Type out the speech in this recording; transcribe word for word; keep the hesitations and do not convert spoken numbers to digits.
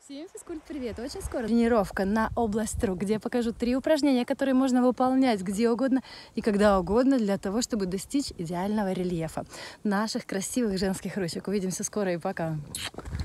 Всем физкульт-привет! Очень скоро тренировка на область рук, где я покажу три упражнения, которые можно выполнять где угодно и когда угодно для того, чтобы достичь идеального рельефа наших красивых женских ручек. Увидимся скоро и пока!